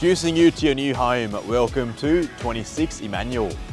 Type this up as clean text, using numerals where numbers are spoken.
Introducing you to your new home. Welcome to 26 Emmanuel.